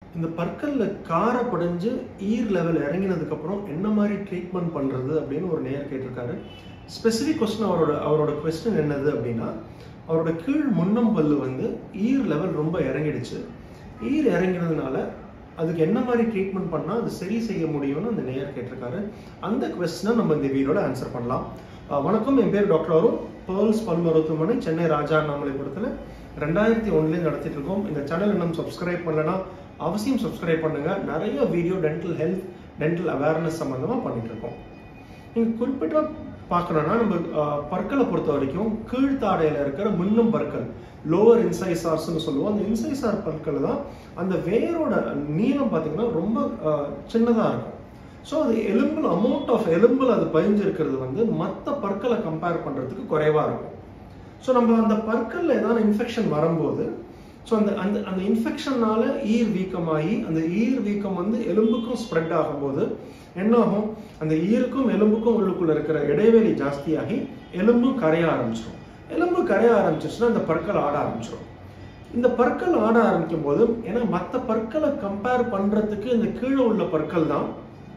இந்த பற்கல்ல கார படிஞ்சு ஈர் லெவல் இறங்கினதுக்கு அப்புறம் என்ன மாதிரி ட்ரீட்மெண்ட் பண்றது அப்படின்னு ஒரு நேயர் கேட்டிருக்காரு. ஸ்பெசிபிக் क्वेश्चन அவரோட क्वेश्चन என்னது அப்படின்னா, அவரோட கீழ் முன்னம் பல்லு வந்து ஈர் லெவல் ரொம்ப இறங்கிடுச்சு. ஈர் இறங்கினதுனால அதுக்கு என்ன மாதிரி ட்ரீட்மெண்ட் பண்ணா அது சரி செய்ய முடியும்னு அந்த நேயர் கேட்டிருக்காரு. அந்த क्वेश्चனை நம்ம இந்த வீடியோல ஆன்சர் பண்ணலாம். வணக்கம், என் பேர் டாக்டர் அருண். பேர்ல்ஸ் பல் மருத்துவமனை, சென்னை ராஜா அண்ணாமலைபுரத்தில் 2001 நடத்திட்டு இருக்கோம். இந்த சேனல் இன்னும் சப்ஸ்கிரைப் பண்ணலன்னா அவசியம் சப்ஸ்கிரைப் பண்ணுங்க. நிறைய video dental health, dental awareness சம்பந்தமா பண்ணிட்டு இருக்கோம். நீங்க குறிப்பிட்ட பார்க்கணும்னா நம்ம பற்களை பொறுத்த வரைக்கும் கீழ்த்தாடையில இருக்கிற முன்னும் பற்கள், லோவர் இன்சைசார்ஸ்னு சொல்லுவோம். அந்த இன்சைசார் பற்கள் தான் அந்த வேரோட நீளம் பார்த்தீங்கன்னா ரொம்ப சின்னதா இருக்கும். ஸோ அது எலும்புல அமௌண்ட் ஆஃப் எலும்புல அது பதிஞ்சிருக்கிறது வந்து மற்ற பற்களை கம்பேர் பண்றதுக்கு குறைவா இருக்கும். ஸோ நம்ம அந்த பற்கள்ல ஏதாவது இன்ஃபெக்ஷன் வரும்போது, ஸோ அந்த இன்ஃபெக்ஷனால ஈர் வீக்கமாகி அந்த ஈர் வீக்கம் வந்து எலும்புக்கும் ஸ்ப்ரெட் ஆகும்போது என்ன ஆகும், அந்த ஈருக்கும் எலும்புக்கும் உள்ளுக்குள்ள இருக்கிற இடைவெளி ஜாஸ்தியாகி எலும்பும் கரைய ஆரம்பிச்சிடும். எலும்பு கரைய ஆரம்பிச்சிச்சுன்னா அந்த பற்கள் ஆட ஆரம்பிச்சிடும். இந்த பற்கள் ஆட ஆரம்பிக்கும் போது, ஏன்னா மற்ற பற்களை கம்பேர் பண்றதுக்கு இந்த கீழே உள்ள பற்கள் தான்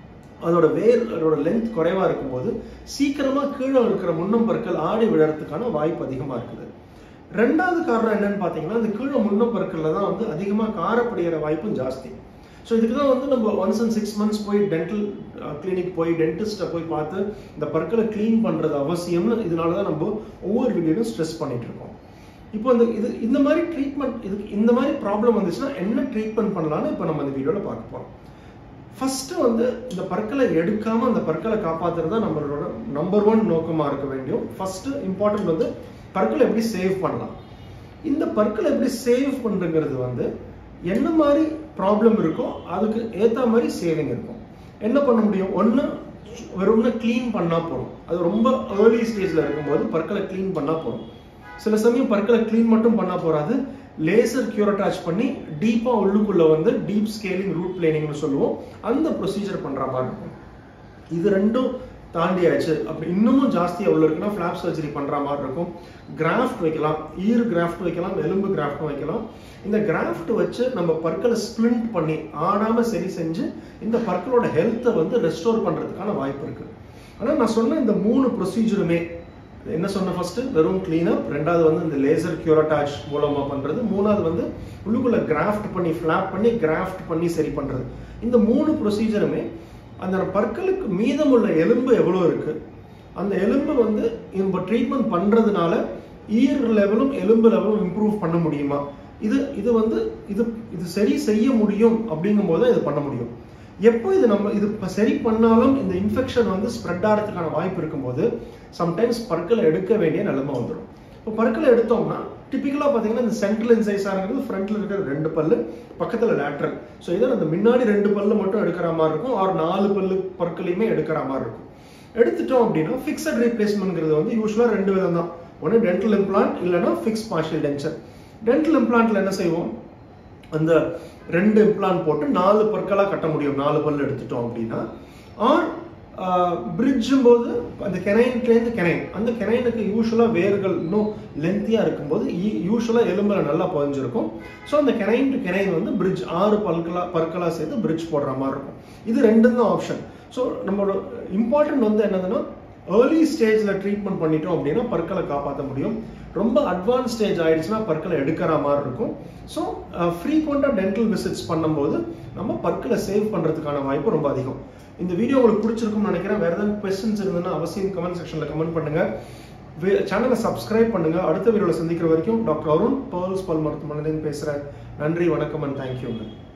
அதோட லென்த் குறைவா இருக்கும்போது சீக்கிரமா கீழே இருக்கிற முன்னம் பற்கள் ஆடி விழறதுக்கான வாய்ப்பு அதிகமா இருக்குது. ரெண்டாவது காரணம் என்னன்னு பாத்தீங்கன்னா, இந்த கீழே முன்னம் பற்கள்ல தான் வந்து அதிகமா காரப்படுகிற வாய்ப்பும் ஜாஸ்தி. ஸோ இதுக்கு தான் வந்து நம்ம ஒன்ஸ் இன் 6 months போய் டென்டல் கிளினிக் போய் டென்டிஸ்ட்டை போய் பார்த்து இந்த பற்களை கிளீன் பண்றது அவசியம்னு இதனாலதான் நம்ம ஒவ்வொரு வீடியோலையும் ஸ்ட்ரெஸ் பண்ணிட்டு இருக்கோம். இப்போ இந்த மாதிரி ட்ரீட்மெண்ட், இந்த மாதிரி ப்ராப்ளம் வந்துச்சுன்னா என்ன ட்ரீட்மெண்ட் பண்ணலாம்னு இப்போ நம்ம இந்த வீடியோல பார்க்க போறோம். ஃபர்ஸ்ட் வந்து இந்த பற்களை எடுக்காம அந்த பற்களை காப்பாத்துறது தான் நம்மளோட நம்பர் 1 நோக்கமா இருக்க வேண்டியும். ஃபர்ஸ்ட் இம்பார்ட்டன்ட் வந்து பற்களை எப்படி சேவ் பண்ணலாம். இந்த பற்களை எப்படி சேவ் பண்றதுங்கிறது வந்து என்ன மாதிரி ப்ராப்ளம் இருக்கோ அதுக்கு ஏத்த மாதிரி சேவிங் இருக்கும். என்ன பண்ண முடியும், ஒன்று வெறும்னா கிளீன் பண்ணா போதும். அது ரொம்ப ஏர்லி ஸ்டேஜ்ல இருக்கும்போது பற்களை கிளீன் பண்ணா போதும். சில சமயம் பற்களை கிளீன் மட்டும் பண்ணா போறாது, லேசர் கியூரட்டாச் பண்ணி டீப்பா உள்ளுக்குள்ள வந்து டீப் ஸ்கேலிங், ரூட் பிளேனிங்னு சொல்லுவோம், அந்த ப்ரொசீஜர் பண்ற மாதிரி இருக்கும். இது ரெண்டும் தாண்டியாச்சு அப்படி இன்னமும் ஜாஸ்தியா உள்ள இருக்குன்னா ஃபிளாப் சர்ஜரி பண்ற மாதிரி இருக்கும். கிராஃப்ட் வைக்கலாம், ஈர் கிராஃப்ட் வைக்கலாம், எலும்பு கிராஃப்ட் வைக்கலாம். இந்த கிராஃப்ட் வச்சு நம்ம பற்களை ஸ்பிளிண்ட் பண்ணி ஆடாம சரி செஞ்சு இந்த பற்களோட ஹெல்த்தை வந்து ரெஸ்டோர் பண்றதுக்கான வாய்ப்பு இருக்கு. ஆனா நான் சொன்ன இந்த 3 ப்ரொசீஜருமே என்ன சொன்ன, ஃபர்ஸ்ட் வெறும் கிளீனப், ரெண்டாவது வந்து இந்த லேசர் கியூரட்டாச் மூலமா பண்றது, மூணாவது வந்து உள்ளுக்குள்ள கிராஃப்ட் பண்ணி ஃபிளாப் பண்ணி கிராஃப்ட் பண்ணி சரி பண்றது. இந்த 3 ப்ரொசீஜருமே அந்த பற்களுக்கு மீதமுள்ள எலும்பு எவ்வளவு இருக்கு, அந்த எலும்பு வந்து நம்ம ட்ரீட்மெண்ட் பண்றதுனால ஈர் லெவலும் எலும்பு லெவலும் இம்ப்ரூவ் பண்ண முடியுமா, இது சரி செய்ய முடியும் அப்படிங்கும் போது இது பண்ண முடியும். எப்போ இது சரி பண்ணாலும் இந்த இன்ஃபெக்ஷன் வந்து ஸ்ப்ரெட் ஆகிறதுக்கான வாய்ப்பு இருக்கும்போது சம்டைம்ஸ் பற்களை எடுக்க வேண்டிய நிலைமை வந்துடும். இப்போ பற்களை எடுத்தோம்னா டிபிக்கலா பாத்தீங்கன்னா இந்த சென்ட்ரல் இன்சைசார்ங்கிறது ஃப்ரண்ட்ல இருக்கிற 2 பல்லு, பக்கத்துல லேட்ரல். ஸோ இதை அந்த முன்னாடி 2 பல்லு மட்டும் எடுக்கிற மாதிரி இருக்கும், ஒரு 4 பல்லு பற்களையுமே எடுக்கிற மாதிரி இருக்கும். எடுத்துட்டோம் அப்படின்னா ஃபிக்ஸட் ரீப்ளேஸ்மெண்ட்ங்கிறது வந்து யூஸ்வலா 2 விதம் தான். ஒன்று டென்டல் இம்ப்ளான்ட், இல்லைன்னா ஃபிக்ஸ் பார்ஷியல் டென்ச்சர். டென்டல் இம்ப்ளான்ட்ல என்ன செய்வோம், அந்த 2 இம்ப்ளான்ட் போட்டு 4 பற்களா கட்ட முடியும், 4 பல்லு எடுத்துட்டோம் அப்படின்னா. ஆர் பிரிட்ஜும் போது அந்த கெனைன்லேருந்து கெனைன், அந்த கெனைனுக்கு யூஸ்வலா வேர்கள் இன்னும் லென்த்தியா இருக்கும்போது யூஸ்வலா எலும்புல நல்லா பதிஞ்சிருக்கும். ஸோ அந்த கெனைன் டு கெனைன் வந்து பிரிட்ஜ் 6 பற்களா சேர்த்து பிரிட்ஜ் போடுற மாதிரி இருக்கும். இது 2 தான் ஆப்ஷன். ஸோ நம்மளோட இம்பார்ட்டன்ட் வந்து என்னதுன்னா, ஏர்லி ஸ்டேஜ்ல ட்ரீட்மெண்ட் பண்ணிட்டோம் அப்படின்னா பற்களை காப்பாற்ற முடியும். ரொம்ப அட்வான்ஸ் ஸ்டேஜ் ஆயிடுச்சுன்னா பற்களை எடுக்கிற மாதிரி இருக்கும். ஸோ ஃப்ரீக்வெண்டா டென்டல் விசிட்ஸ் பண்ணும்போது நம்ம பற்களை சேவ் பண்றதுக்கான வாய்ப்பு ரொம்ப அதிகம். இந்த வீடியோ உங்களுக்கு பிடிச்சிருக்கும்னு நினைக்கிறேன். வேற ஏதாவது क्वेश्चंस இருந்ததுன்னா அவசியம் கமெண்ட் செக்ஷன்ல கமெண்ட் பண்ணுங்க. சேனலை சப்ஸ்கிரைப் பண்ணுங்க. அடுத்த வீடியோல சந்திக்கிற வரைக்கும் டாக்டர் அருண், பேர்ல்ஸ் பல் மருத்துவமனையிலிருந்து பேசுறேன். நன்றி, வணக்கம் அண்ட் தேங்க்யூ.